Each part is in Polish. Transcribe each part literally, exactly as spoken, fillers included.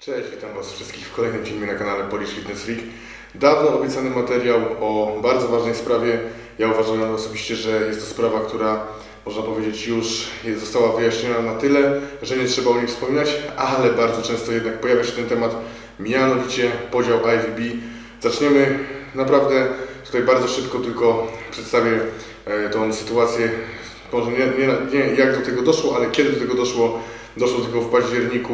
Cześć, witam Was wszystkich w kolejnym filmie na kanale Polish Fitness Freak. Dawno obiecany materiał o bardzo ważnej sprawie. Ja uważam osobiście, że jest to sprawa, która można powiedzieć już została wyjaśniona na tyle, że nie trzeba o niej wspominać, ale bardzo często jednak pojawia się ten temat, mianowicie podział I F B. Zaczniemy naprawdę tutaj bardzo szybko, tylko przedstawię tą sytuację, może nie, nie, nie jak do tego doszło, ale kiedy do tego doszło. Doszło do tego w październiku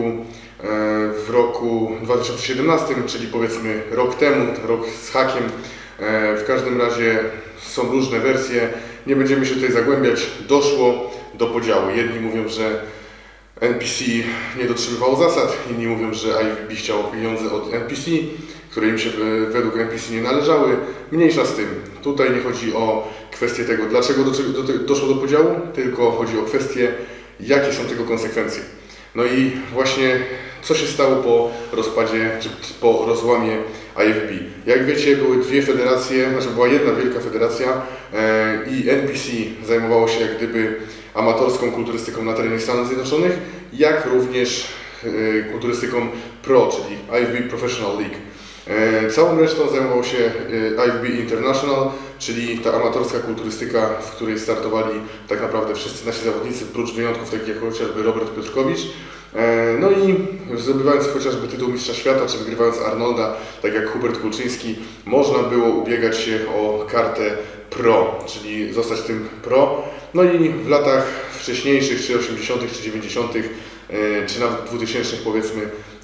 w roku dwa tysiące siedemnastym, czyli powiedzmy rok temu, rok z hakiem. W każdym razie są różne wersje, nie będziemy się tutaj zagłębiać. Doszło do podziału. Jedni mówią, że N P C nie dotrzymywało zasad, inni mówią, że I F B chciało pieniądze od N P C, które im się według N P C nie należały. Mniejsza z tym. Tutaj nie chodzi o kwestię tego, dlaczego doszło do podziału, tylko chodzi o kwestię, jakie są tego konsekwencje. No i właśnie co się stało po rozpadzie, czy po rozłamie I F B. Jak wiecie, były dwie federacje, znaczy była jedna wielka federacja e, i N P C zajmowało się jak gdyby amatorską kulturystyką na terenie Stanów Zjednoczonych, jak również e, kulturystyką pro, czyli I F B Professional League. E, całą resztą zajmował się e, I F B International, czyli ta amatorska kulturystyka, w której startowali tak naprawdę wszyscy nasi zawodnicy, prócz wyjątków takich jak chociażby Robert Piotrkowicz. E, no i zdobywając chociażby tytuł mistrza świata, czy wygrywając Arnolda, tak jak Hubert Kulczyński, można było ubiegać się o kartę pro, czyli zostać tym pro. No i w latach wcześniejszych, czy osiemdziesiątych, czy dziewięćdziesiątych, e, czy nawet dwutysięcznych powiedzmy,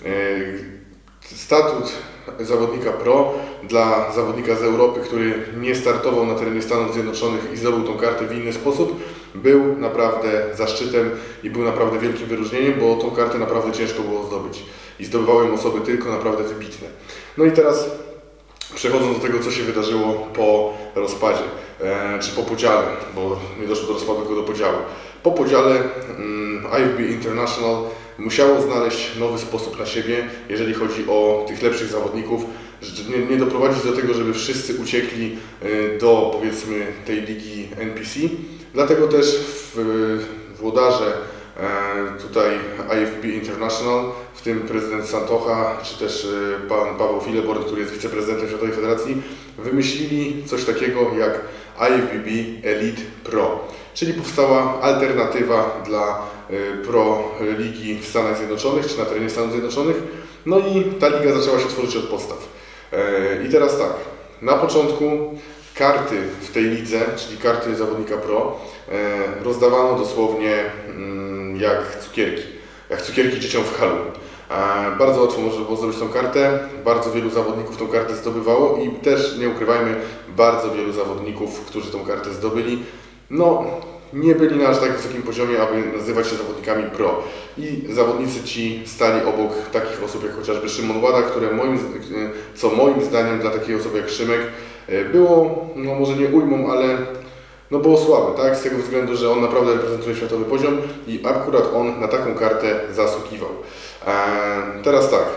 e, statut zawodnika pro dla zawodnika z Europy, który nie startował na terenie Stanów Zjednoczonych i zdobył tą kartę w inny sposób, był naprawdę zaszczytem i był naprawdę wielkim wyróżnieniem, bo tą kartę naprawdę ciężko było zdobyć i zdobywały ją osoby tylko naprawdę wybitne. No i teraz przechodząc do tego, co się wydarzyło po rozpadzie, e, czy po podziale, bo nie doszło do rozpadu, tylko do podziału. Po podziale mm, I F B International musiało znaleźć nowy sposób na siebie, jeżeli chodzi o tych lepszych zawodników, nie, nie doprowadzić do tego, żeby wszyscy uciekli do powiedzmy tej ligi N P C. Dlatego też w włodarze tutaj I F B International, w tym prezydent Santocha, czy też pan Paweł Fileborn, który jest wiceprezydentem Światowej Federacji, wymyślili coś takiego jak I F B B Elite Pro, czyli powstała alternatywa dla pro ligi w Stanach Zjednoczonych, czy na terenie Stanów Zjednoczonych. No i ta liga zaczęła się tworzyć od podstaw. I teraz tak, na początku karty w tej lidze, czyli karty zawodnika pro, rozdawano dosłownie jak cukierki, jak cukierki dzieciom w Halloween. Bardzo łatwo można było zdobyć tą kartę, bardzo wielu zawodników tą kartę zdobywało i też, nie ukrywajmy, bardzo wielu zawodników, którzy tą kartę zdobyli, no nie byli na aż tak wysokim poziomie, aby nazywać się zawodnikami pro. I zawodnicy ci stali obok takich osób jak chociażby Szymon Łada, które moim, co moim zdaniem dla takiej osoby jak Szymek było, no może nie ujmą, ale no było słabe, tak? Z tego względu, że on naprawdę reprezentuje światowy poziom i akurat on na taką kartę zasługiwał. Eee, teraz tak,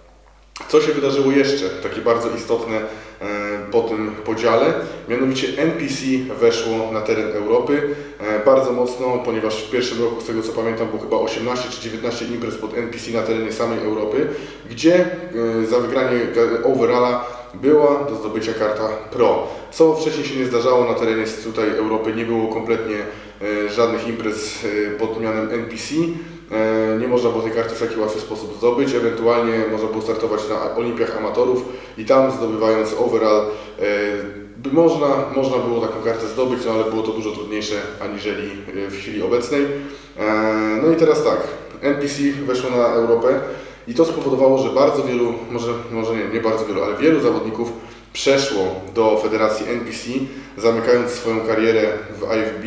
co się wydarzyło jeszcze, takie bardzo istotne e, po tym podziale, mianowicie N P C weszło na teren Europy e, bardzo mocno, ponieważ w pierwszym roku, z tego co pamiętam, było chyba osiemnaście czy dziewiętnaście imprez pod N P C na terenie samej Europy, gdzie e, za wygranie overalla była do zdobycia karta pro, co wcześniej się nie zdarzało na terenie tutaj Europy, nie było kompletnie e, żadnych imprez e, pod mianem N P C. Nie można było tej karty w taki łatwy sposób zdobyć, ewentualnie można było startować na olimpiach amatorów i tam zdobywając overall by można, można było taką kartę zdobyć, no ale było to dużo trudniejsze aniżeli w chwili obecnej. No i teraz tak, N P C weszło na Europę i to spowodowało, że bardzo wielu, może, może nie, nie bardzo wielu, ale wielu zawodników przeszło do federacji N P C, zamykając swoją karierę w I F B,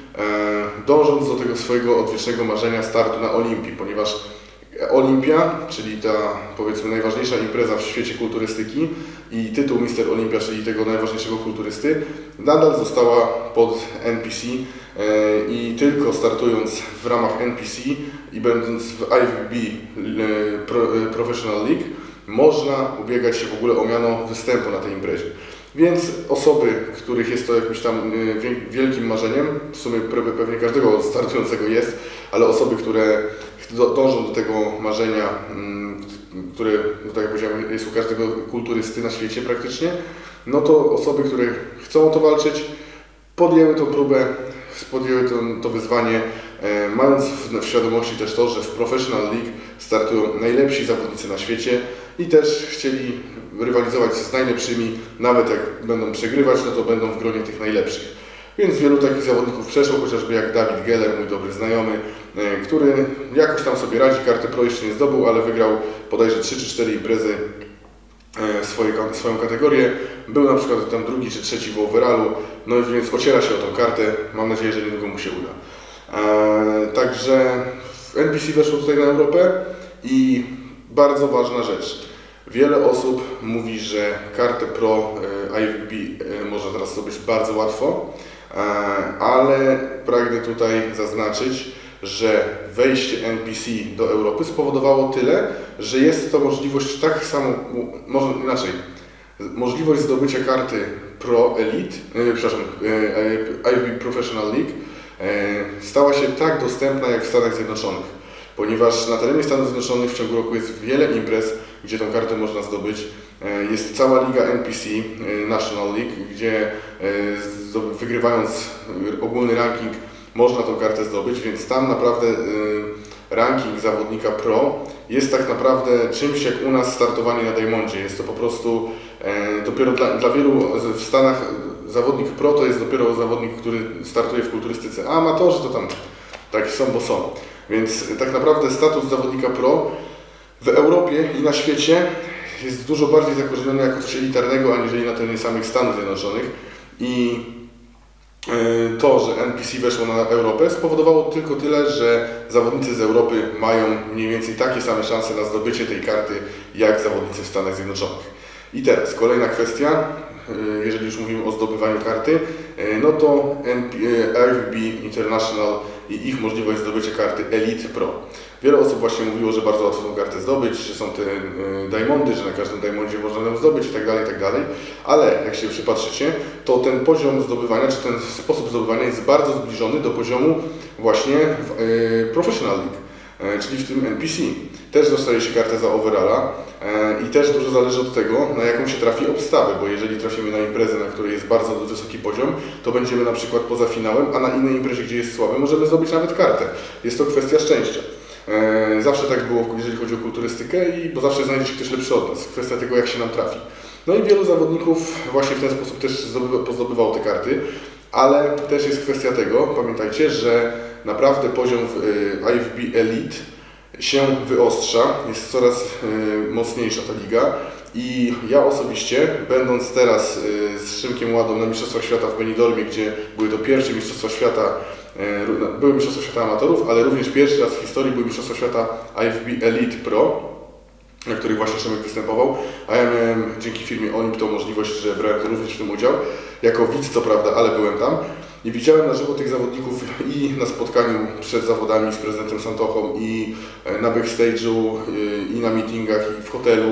dążąc do tego swojego odwiecznego marzenia startu na Olimpii, ponieważ Olimpia, czyli ta powiedzmy najważniejsza impreza w świecie kulturystyki i tytuł mister Olimpia, czyli tego najważniejszego kulturysty, nadal została pod N P C i tylko startując w ramach N P C i będąc w I F B Professional League można ubiegać się w ogóle o miano występu na tej imprezie. Więc osoby, których jest to jakimś tam wielkim marzeniem, w sumie pewnie każdego startującego jest, ale osoby, które dążą do tego marzenia, które, no tak jak powiedziałem, jest u każdego kulturysty na świecie praktycznie, no to osoby, które chcą o to walczyć, podjęły tą próbę, podjęły to, to wyzwanie, e, mając w, w świadomości też to, że w Professional League startują najlepsi zawodnicy na świecie i też chcieli rywalizować z najlepszymi, nawet jak będą przegrywać, no to będą w gronie tych najlepszych. Więc wielu takich zawodników przeszło, chociażby jak David Geller, mój dobry znajomy, e, który jakoś tam sobie radzi, kartę pro jeszcze nie zdobył, ale wygrał bodajże trzy czy cztery imprezy Swoje, swoją kategorię. Był na przykład tam drugi czy trzeci w overallu, no więc ociera się o tą kartę. Mam nadzieję, że niedługo mu się uda. Eee, także N P C weszło tutaj na Europę i bardzo ważna rzecz. Wiele osób mówi, że kartę pro e, I W B e, można teraz zdobyć bardzo łatwo, e, ale pragnę tutaj zaznaczyć, że wejście N P C do Europy spowodowało tyle, że jest to możliwość tak samo, może inaczej, możliwość zdobycia karty Pro Elite, e, przepraszam, e, I W B Professional League e, stała się tak dostępna jak w Stanach Zjednoczonych, ponieważ na terenie Stanów Zjednoczonych w ciągu roku jest wiele imprez, gdzie tą kartę można zdobyć. E, jest cała liga N P C, e, National League, gdzie e, wygrywając ogólny ranking można tą kartę zdobyć, więc tam naprawdę y, ranking zawodnika pro jest tak naprawdę czymś jak u nas startowanie na Diamondzie. Jest to po prostu e, dopiero dla, dla wielu w Stanach zawodnik pro to jest dopiero zawodnik, który startuje w kulturystyce, a amatorzy to tam tak są, bo są. Więc tak naprawdę status zawodnika pro w Europie i na świecie jest dużo bardziej zakorzeniony jako coś elitarnego, aniżeli na terenie samych Stanów Zjednoczonych. I to, że N P C weszło na Europę, spowodowało tylko tyle, że zawodnicy z Europy mają mniej więcej takie same szanse na zdobycie tej karty, jak zawodnicy w Stanach Zjednoczonych. I teraz kolejna kwestia, jeżeli już mówimy o zdobywaniu karty, no to I W B International i ich możliwość zdobycia karty Elite Pro. Wiele osób właśnie mówiło, że bardzo łatwo tą kartę zdobyć, że są te diamondy, że na każdym diamondzie można ją zdobyć i tak dalej, i tak dalej. Ale jak się przypatrzycie, to ten poziom zdobywania, czy ten sposób zdobywania jest bardzo zbliżony do poziomu właśnie w Professional League, czyli w tym N P C. Też dostaje się kartę za overalla i też dużo zależy od tego, na jaką się trafi obstawę, bo jeżeli trafimy na imprezę, na której jest bardzo wysoki poziom, to będziemy na przykład poza finałem, a na innej imprezie, gdzie jest słaby, możemy zdobyć nawet kartę. Jest to kwestia szczęścia. Zawsze tak było, jeżeli chodzi o kulturystykę, i bo zawsze znajdzie się ktoś lepszy od nas. Kwestia tego, jak się nam trafi. No i wielu zawodników właśnie w ten sposób też zdobywało te karty, ale też jest kwestia tego, pamiętajcie, że naprawdę poziom w I W B Elite się wyostrza, jest coraz mocniejsza ta liga i ja osobiście, będąc teraz z Szymkiem Ładą na Mistrzostwach Świata w Benidormie, gdzie były to pierwsze Mistrzostwa Świata, były Mistrzostwa Świata Amatorów, ale również pierwszy raz w historii były Mistrzostwa Świata I W B Elite Pro, na których właśnie Szymek występował, a ja miałem dzięki firmie Olimp tą możliwość, że brałem również w tym udział, jako widz co prawda, ale byłem tam i widziałem na żywo tych zawodników i na spotkaniu przed zawodami z prezydentem Santochą, i na backstage'u, i na meetingach, i w hotelu.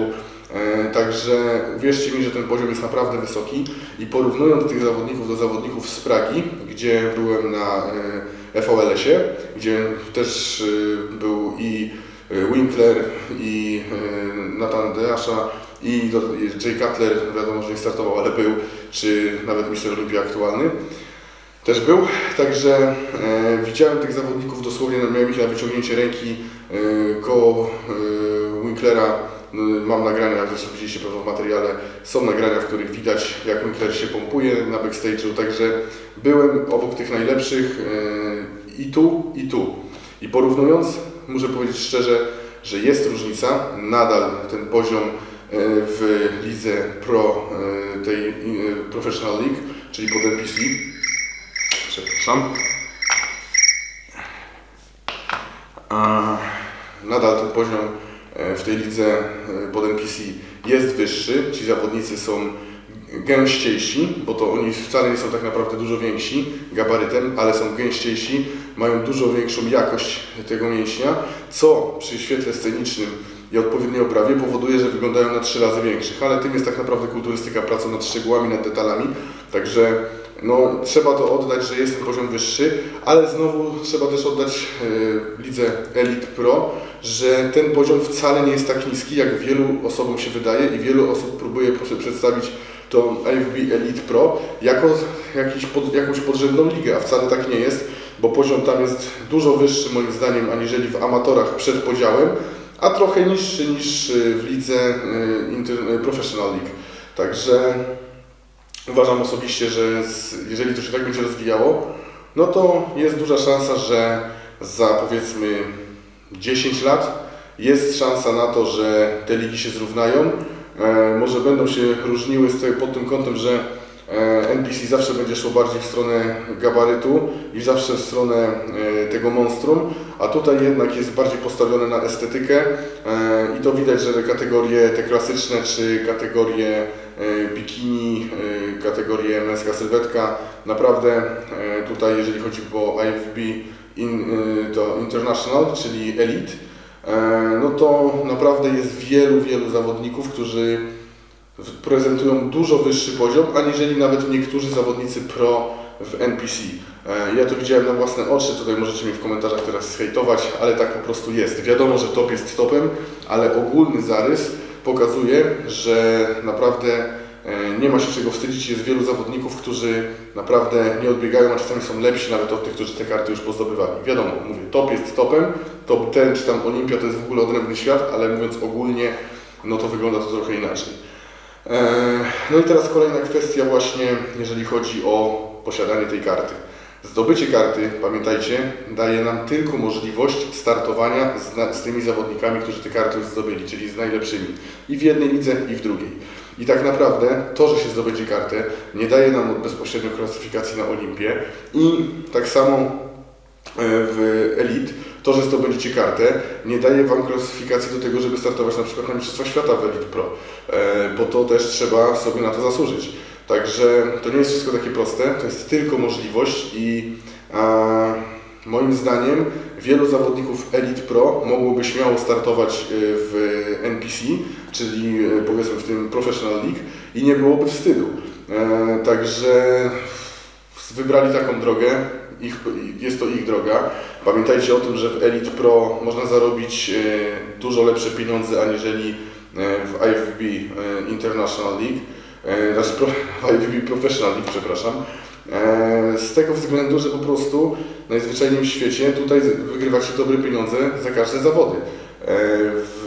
Także uwierzcie mi, że ten poziom jest naprawdę wysoki i porównując tych zawodników do zawodników z Pragi, gdzie byłem na F V L S-ie, gdzie też był i Winkler, i Nathan Deasza, i Jay Cutler, wiadomo, że nie startował, ale był, czy nawet mistrz Olimpii aktualny też był. Także e, widziałem tych zawodników dosłownie, miałem ich na wyciągnięcie ręki e, koło e, Winklera. Mam nagrania, jak zresztą widzieliście pewno w materiale, są nagrania, w których widać, jak Winkler się pompuje na backstage'u, także byłem obok tych najlepszych e, i tu, i tu. I porównując, muszę powiedzieć szczerze, że jest różnica, nadal ten poziom w lidze pro tej Professional League, czyli pod N P C, przepraszam, a nadal ten poziom w tej lidze pod N P C jest wyższy, ci zawodnicy są gęściejsi, bo to oni wcale nie są tak naprawdę dużo więksi gabarytem, ale są gęściejsi, mają dużo większą jakość tego mięśnia, co przy świetle scenicznym i odpowiedniej oprawie powoduje, że wyglądają na trzy razy większych, ale tym jest tak naprawdę kulturystyka, praca nad szczegółami, nad detalami, także no, trzeba to oddać, że jest ten poziom wyższy, ale znowu trzeba też oddać yy, lidze Elite Pro, że ten poziom wcale nie jest tak niski, jak wielu osobom się wydaje i wielu osób próbuje przedstawić to I F B Elite Pro jako jakiś pod, jakąś podrzędną ligę, a wcale tak nie jest, bo poziom tam jest dużo wyższy moim zdaniem aniżeli w amatorach przed podziałem, a trochę niższy niż w lidze Inter Professional League. Także uważam osobiście, że z, jeżeli to się tak będzie rozwijało, no to jest duża szansa, że za powiedzmy dziesięć lat jest szansa na to, że te ligi się zrównają. E, może będą się różniły z tego, pod tym kątem, że e, N P C zawsze będzie szło bardziej w stronę gabarytu i zawsze w stronę e, tego monstrum, a tutaj jednak jest bardziej postawione na estetykę e, i to widać, że kategorie te klasyczne, czy kategorie e, bikini, e, kategorie męska sylwetka, naprawdę e, tutaj jeżeli chodzi o I F B in, e, to International, czyli Elite, no to naprawdę jest wielu, wielu zawodników, którzy prezentują dużo wyższy poziom, aniżeli nawet niektórzy zawodnicy pro w N P C. Ja to widziałem na własne oczy, tutaj możecie mnie w komentarzach teraz zhejtować, ale tak po prostu jest. Wiadomo, że top jest topem, ale ogólny zarys pokazuje, że naprawdę nie ma się czego wstydzić. Jest wielu zawodników, którzy naprawdę nie odbiegają, a czasami są lepsi nawet od tych, którzy te karty już pozdobywali. Wiadomo, mówię, top jest topem, top ten czy tam Olimpia to jest w ogóle odrębny świat, ale mówiąc ogólnie, no to wygląda to trochę inaczej. No i teraz kolejna kwestia właśnie, jeżeli chodzi o posiadanie tej karty. Zdobycie karty, pamiętajcie, daje nam tylko możliwość startowania z, z tymi zawodnikami, którzy te karty już zdobyli, czyli z najlepszymi i w jednej lidze, i w drugiej. I tak naprawdę to, że się zdobędzie kartę, nie daje nam bezpośrednio klasyfikacji na Olimpię i tak samo w Elite, to, że zdobędziecie kartę, nie daje Wam klasyfikacji do tego, żeby startować na przykład na Mistrzostwach Świata w Elite Pro, bo to też trzeba sobie na to zasłużyć. Także to nie jest wszystko takie proste, to jest tylko możliwość i a, moim zdaniem wielu zawodników Elite Pro mogłoby śmiało startować w N P C, czyli powiedzmy w tym Professional League i nie byłoby wstydu. E, także wybrali taką drogę, ich, jest to ich droga. Pamiętajcie o tym, że w Elite Pro można zarobić e, dużo lepsze pieniądze aniżeli w I F B International League. Znaczy w I F B Professional League, przepraszam, z tego względu, że po prostu najzwyczajniej w świecie tutaj wygrywacie dobre pieniądze za każde zawody. W,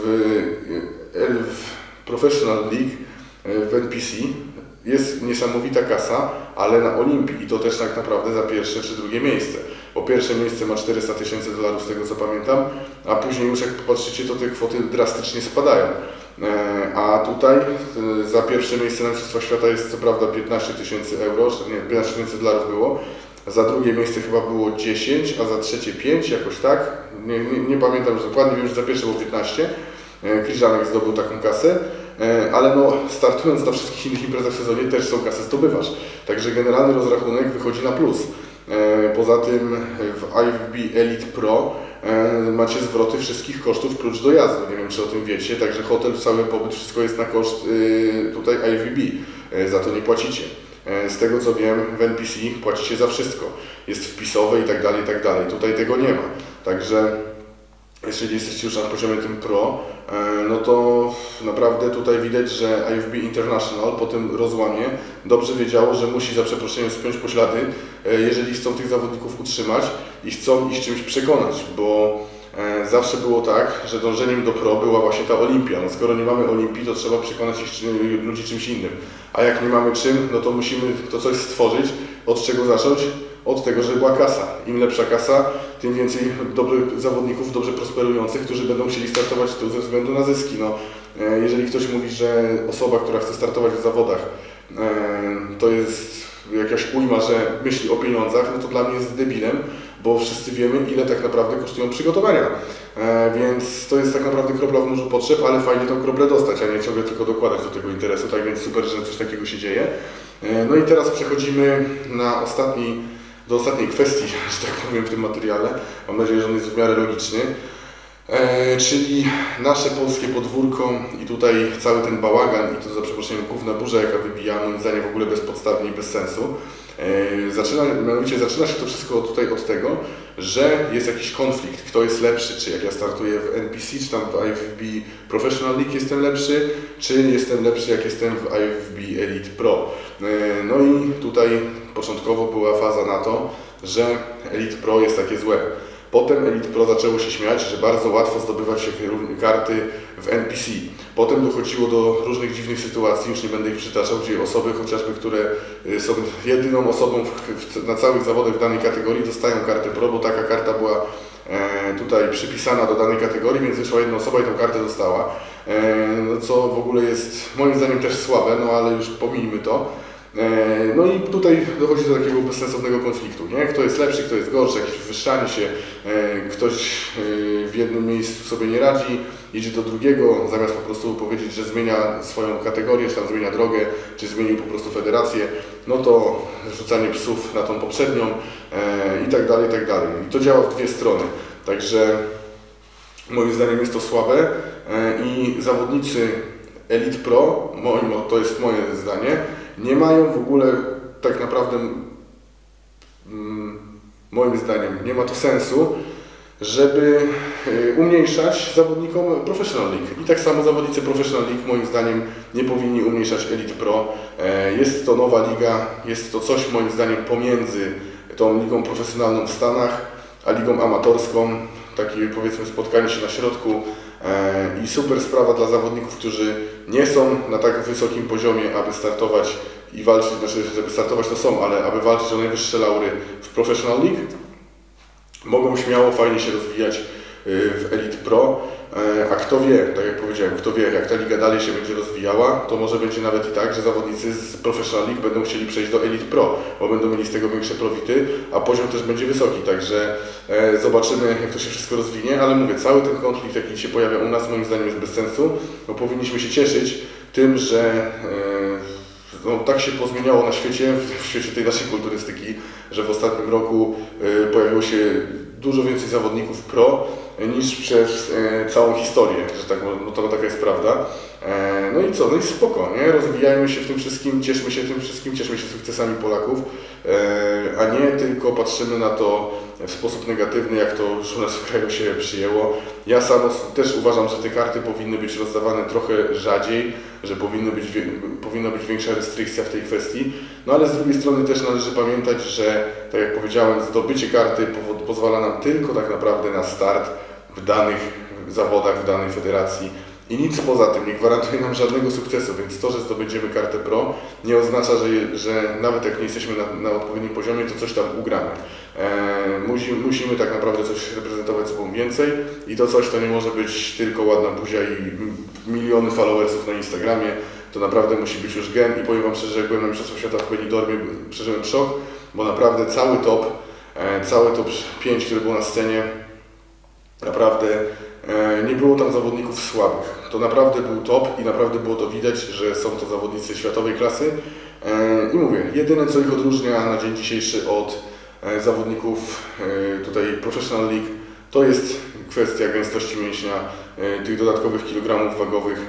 w Professional League, w N P C jest niesamowita kasa, ale na Olimpii i to też tak naprawdę za pierwsze czy drugie miejsce. Bo pierwsze miejsce ma czterysta tysięcy dolarów z tego co pamiętam, a później już jak popatrzycie, to te kwoty drastycznie spadają. A tutaj za pierwsze miejsce na Mistrzostwach Świata jest co prawda piętnaście tysięcy euro, nie, piętnaście tysięcy dolarów było, za drugie miejsce chyba było dziesięć, a za trzecie pięć, jakoś tak, nie, nie, nie pamiętam już dokładnie, wiem, że za pierwsze było piętnaście, Kriżanek zdobył taką kasę, ale no startując na wszystkich innych imprezach w sezonie też tą kasę zdobywasz, także generalny rozrachunek wychodzi na plus. Poza tym w I F B Elite Pro macie zwroty wszystkich kosztów prócz dojazdu, nie wiem czy o tym wiecie, także hotel, cały pobyt, wszystko jest na koszt tutaj I F B, za to nie płacicie. Z tego co wiem, w N P C płacicie za wszystko, jest wpisowe i tak dalej, i tak dalej, tutaj tego nie ma, także jeżeli jesteście już na poziomie tym pro, no to naprawdę tutaj widać, że I F B International po tym rozłamie dobrze wiedziało, że musi za przeproszeniem spiąć poślady, jeżeli chcą tych zawodników utrzymać i chcą ich czymś przekonać, bo zawsze było tak, że dążeniem do pro była właśnie ta Olimpia. No skoro nie mamy Olimpii, to trzeba przekonać ich, ludzi czymś innym, a jak nie mamy czym, no to musimy to coś stworzyć. Od czego zacząć? Od tego, że była kasa. Im lepsza kasa, tym więcej dobrych zawodników, dobrze prosperujących, którzy będą chcieli startować tu ze względu na zyski. No, jeżeli ktoś mówi, że osoba, która chce startować w zawodach, to jest jakaś ujma, że myśli o pieniądzach, no to dla mnie jest debilem, bo wszyscy wiemy, ile tak naprawdę kosztują przygotowania. Więc to jest tak naprawdę kropla w morzu potrzeb, ale fajnie tą kroplę dostać, a nie ciągle tylko dokładać do tego interesu, tak więc super, że coś takiego się dzieje. No i teraz przechodzimy na ostatni do ostatniej kwestii, że tak powiem, w tym materiale. Mam nadzieję, że on jest w miarę logiczny. E, czyli nasze polskie podwórko i tutaj cały ten bałagan i to za przeproszeniem główna burza, jaka wybija, moim zdaniem w ogóle bezpodstawnie i bez sensu. Zaczyna, mianowicie zaczyna się to wszystko tutaj od tego, że jest jakiś konflikt, kto jest lepszy, czy jak ja startuję w N P C, czy tam w I F B B Professional League jestem lepszy, czy jestem lepszy jak jestem w I F B B Elite Pro. No i tutaj początkowo była faza na to, że Elite Pro jest takie złe. Potem Elite Pro zaczęło się śmiać, że bardzo łatwo zdobywać się karty w N P C. Potem dochodziło do różnych dziwnych sytuacji, już nie będę ich przytaczał, gdzie osoby chociażby, które są jedyną osobą w, w, na całych zawodach w danej kategorii, dostają kartę Pro, bo taka karta była e, tutaj przypisana do danej kategorii, więc wyszła jedna osoba i tą kartę dostała. E, no, co w ogóle jest moim zdaniem też słabe, no ale już pomijmy to. No i tutaj dochodzi do takiego bezsensownego konfliktu, nie? Kto jest lepszy, kto jest gorszy, jakieś wywyższanie się, ktoś w jednym miejscu sobie nie radzi, idzie do drugiego, zamiast po prostu powiedzieć, że zmienia swoją kategorię, czy tam zmienia drogę, czy zmienił po prostu federację, no to rzucanie psów na tą poprzednią i tak dalej, i tak dalej. I to działa w dwie strony, także moim zdaniem jest to słabe i zawodnicy Elite Pro, moim, to jest moje zdanie, nie mają w ogóle tak naprawdę, mm, moim zdaniem, nie ma to sensu, żeby umniejszać zawodnikom Professional League. I tak samo zawodnicy Professional League moim zdaniem nie powinni umniejszać Elite Pro. Jest to nowa liga, jest to coś moim zdaniem pomiędzy tą ligą profesjonalną w Stanach, a ligą amatorską. Takie powiedzmy spotkanie się na środku i super sprawa dla zawodników, którzy nie są na tak wysokim poziomie, aby startować i walczyć, znaczy żeby startować to są, ale aby walczyć o najwyższe laury w Professional League, mogą śmiało, fajnie się rozwijać w Elite Pro, a kto wie, tak jak powiedziałem, kto wie, jak ta liga dalej się będzie rozwijała, to może będzie nawet i tak, że zawodnicy z Professional League będą chcieli przejść do Elite Pro, bo będą mieli z tego większe profity, a poziom też będzie wysoki, także e, zobaczymy, jak to się wszystko rozwinie, ale mówię, cały ten konflikt, jaki się pojawia u nas, moim zdaniem jest bez sensu, bo powinniśmy się cieszyć tym, że e, no, tak się pozmieniało na świecie, w świecie tej naszej kulturystyki, że w ostatnim roku e, pojawiło się dużo więcej zawodników pro niż przez e, całą historię, że tak, no to taka jest prawda. E, no i co, no i spoko, nie? Rozwijajmy się w tym wszystkim, cieszmy się tym wszystkim, cieszmy się sukcesami Polaków, e, a nie tylko patrzymy na to w sposób negatywny, jak to już u nas w kraju się przyjęło. Ja sam też uważam, że te karty powinny być rozdawane trochę rzadziej, że powinny być, powinna być większa restrykcja w tej kwestii, no ale z drugiej strony też należy pamiętać, że tak jak powiedziałem, zdobycie karty pozwala nam tylko tak naprawdę na start w danych zawodach, w danej federacji i nic poza tym nie gwarantuje nam żadnego sukcesu, więc to, że zdobędziemy kartę pro nie oznacza, że, że nawet jak nie jesteśmy na, na odpowiednim poziomie, to coś tam ugramy. E, musi, musimy tak naprawdę coś reprezentować sobą więcej i to coś to nie może być tylko ładna buzia i miliony followersów na Instagramie, to naprawdę musi być już gen i powiem Wam szczerze, że jak byłem na Mistrzostwach Świata w Benidormie, przeżyłem szok, bo naprawdę cały top, e, cały top pięć, który był na scenie, naprawdę nie było tam zawodników słabych. To naprawdę był top i naprawdę było to widać, że są to zawodnicy światowej klasy. I mówię, jedyne co ich odróżnia na dzień dzisiejszy od zawodników tutaj Professional League, to jest kwestia gęstości mięśnia, tych dodatkowych kilogramów wagowych,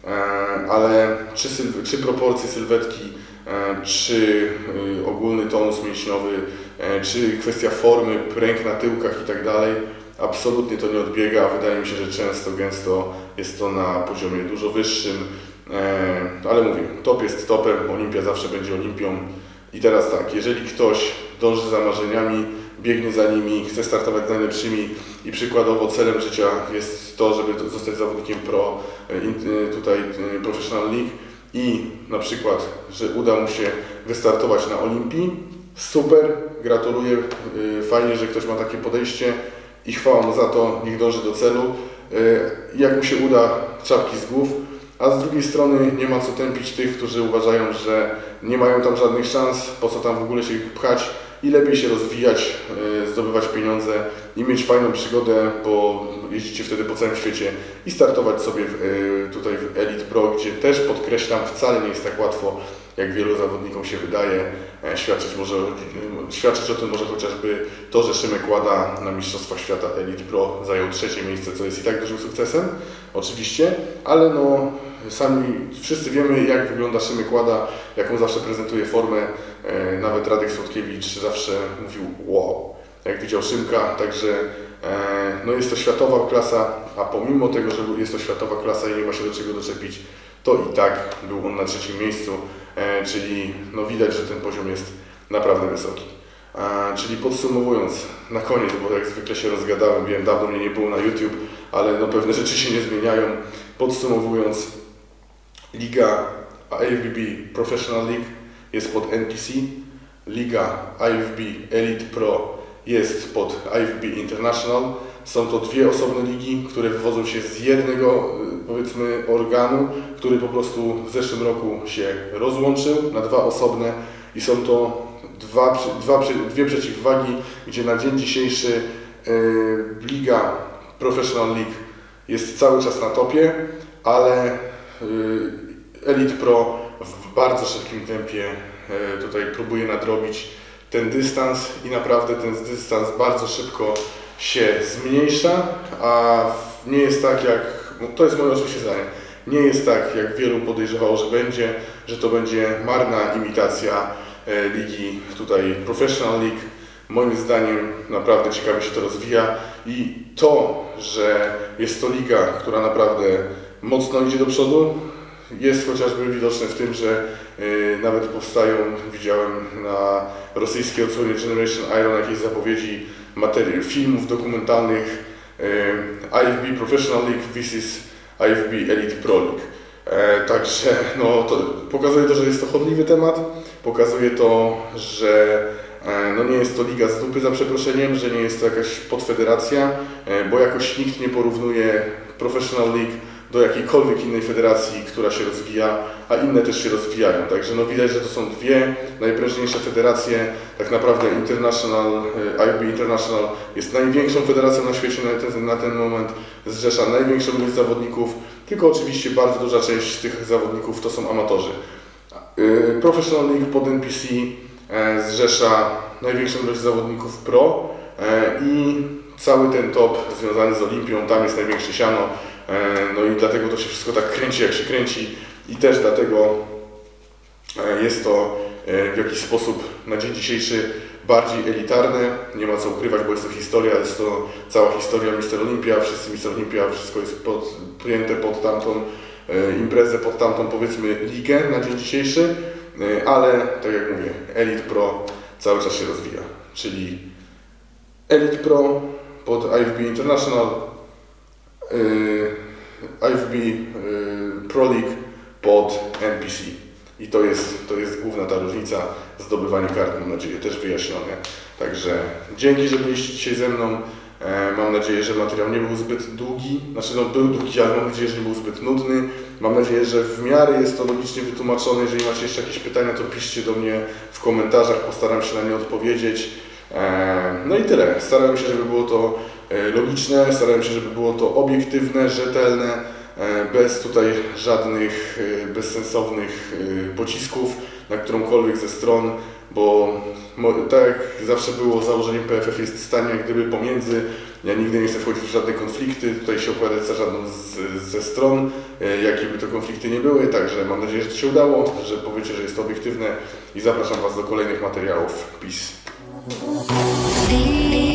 ale czy, sylw- czy proporcje sylwetki, czy ogólny tonus mięśniowy, czy kwestia formy, ręk na tyłkach i tak dalej, absolutnie to nie odbiega, a wydaje mi się, że często, gęsto jest to na poziomie dużo wyższym, ale mówię, top jest topem, Olimpia zawsze będzie Olimpią i teraz tak, jeżeli ktoś dąży za marzeniami, biegnie za nimi, chce startować z najlepszymi i przykładowo celem życia jest to, żeby zostać zawodnikiem pro, tutaj Professional League i na przykład, że uda mu się wystartować na Olimpii, super, gratuluję, fajnie, że ktoś ma takie podejście i chwała mu za to, niech dąży do celu. Jak mu się uda, czapki z głów, a z drugiej strony nie ma co tępić tych, którzy uważają, że nie mają tam żadnych szans, po co tam w ogóle się pchać i lepiej się rozwijać, zdobywać pieniądze i mieć fajną przygodę, bo jeździcie wtedy po całym świecie i startować sobie w, tutaj w Elite Pro, gdzie też podkreślam, wcale nie jest tak łatwo, jak wielu zawodnikom się wydaje. Świadczyć, może, świadczyć o tym może chociażby to, że Szymek Łada na Mistrzostwach Świata Elite Pro zajął trzecie miejsce, co jest i tak dużym sukcesem, oczywiście, ale no sami wszyscy wiemy, jak wygląda Szymek Łada, jaką zawsze prezentuje formę. Nawet Radek Słodkiewicz zawsze mówił wow, jak widział Szymka, także no jest to światowa klasa, a pomimo tego, że jest to światowa klasa i nie ma się do czego doczepić, to i tak był on na trzecim miejscu, czyli no widać, że ten poziom jest naprawdę wysoki. Czyli podsumowując, na koniec, bo jak zwykle się rozgadałem, wiem, dawno mnie nie było na YouTube, ale no pewne rzeczy się nie zmieniają. Podsumowując, liga I F B B Professional League jest pod N P C, liga I F B B Elite Pro jest pod I F B B International. Są to dwie osobne ligi, które wywodzą się z jednego, powiedzmy, organu, który po prostu w zeszłym roku się rozłączył na dwa osobne i są to dwa, dwa, dwie przeciwwagi, gdzie na dzień dzisiejszy yy, liga Professional League jest cały czas na topie, ale yy, Elite Pro w bardzo szybkim tempie yy, tutaj próbuje nadrobić ten dystans i naprawdę ten dystans bardzo szybko się zmniejsza, a nie jest tak jak, no to jest moje oczywiście zdanie, nie jest tak jak wielu podejrzewało, że będzie, że to będzie marna imitacja e, ligi tutaj Professional League. Moim zdaniem naprawdę ciekawie się to rozwija i to, że jest to liga, która naprawdę mocno idzie do przodu, jest chociażby widoczne w tym, że y, nawet powstają, widziałem na rosyjskiej odsłonie Generation Iron jakieś zapowiedzi materii, filmów dokumentalnych y, I F B Professional League versus I F B Elite Pro League. E, także no, to pokazuje to, że jest to chodliwy temat, pokazuje to, że e, no, nie jest to liga z dupy za przeproszeniem, że nie jest to jakaś podfederacja, e, bo jakoś nikt nie porównuje Professional League do jakiejkolwiek innej federacji, która się rozwija, a inne też się rozwijają. Także no widać, że to są dwie najprężniejsze federacje. Tak naprawdę International, I F B International jest największą federacją na świecie na ten, na ten moment, zrzesza największą ilość zawodników, tylko oczywiście bardzo duża część tych zawodników to są amatorzy. Professional League pod N P C zrzesza największą ilość zawodników pro i cały ten top związany z Olimpią, tam jest największe siano. No i dlatego to się wszystko tak kręci, jak się kręci i też dlatego jest to w jakiś sposób na dzień dzisiejszy bardziej elitarne. Nie ma co ukrywać, bo jest to historia, jest to cała historia mister Olympia, wszyscy mister Olympia, wszystko jest podpięte pod tamtą imprezę, pod tamtą, powiedzmy, ligę na dzień dzisiejszy, ale tak jak mówię, Elite Pro cały czas się rozwija, czyli Elite Pro pod I F B International, I F B Pro League pod N P C i to jest, to jest główna ta różnica, zdobywanie kart, mam nadzieję, też wyjaśnione. Także dzięki, że byliście dzisiaj ze mną. Mam nadzieję, że materiał nie był zbyt długi, znaczy no był długi, ale mam nadzieję, że nie był zbyt nudny. Mam nadzieję, że w miarę jest to logicznie wytłumaczone. Jeżeli macie jeszcze jakieś pytania, to piszcie do mnie w komentarzach, postaram się na nie odpowiedzieć. No i tyle. Starałem się, żeby było to logiczne, starałem się, żeby było to obiektywne, rzetelne, bez tutaj żadnych bezsensownych pocisków na którąkolwiek ze stron, bo tak jak zawsze było, założeniem P F F jest stanie jak gdyby pomiędzy. Ja nigdy nie chcę wchodzić w żadne konflikty, tutaj się opowiadać za żadną z, ze stron, jakie by to konflikty nie były, także mam nadzieję, że to się udało, że powiecie, że jest to obiektywne i zapraszam Was do kolejnych materiałów. Peace.